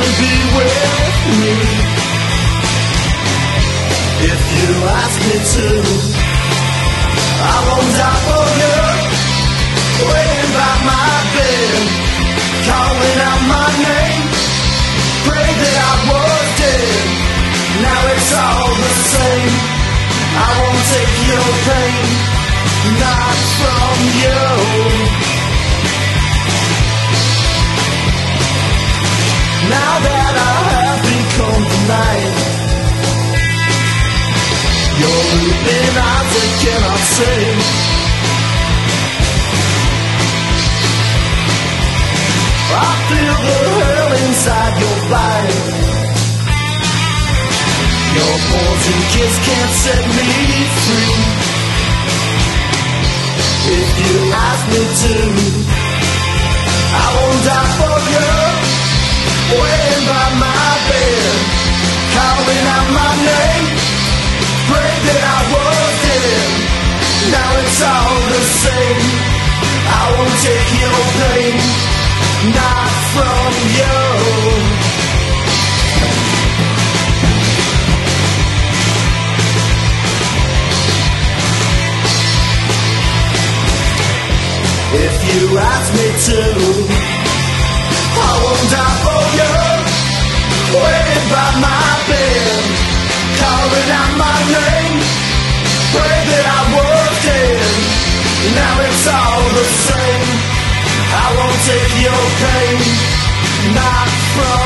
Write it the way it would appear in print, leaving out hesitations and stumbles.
only be with me. If you ask me to, I won't die for you. Waiting by my bed, calling out my name. Pray that I was dead. Now it's all the same. I won't take your pain, not from you. Now that I have become the night, your weeping eyes I cannot see. I feel the hell inside your body. Your poison kiss can't set me free. If you ask me to, I won't die for you. Waiting by my bed, calling out my name. Pray that I was dead. Now it's all the same. I won't take your pain, not from you. If you ask me to, I won't die for you. Waiting by my bed, calling out my name. Pray that I was dead. Now it's all the same. I won't take your pain, not from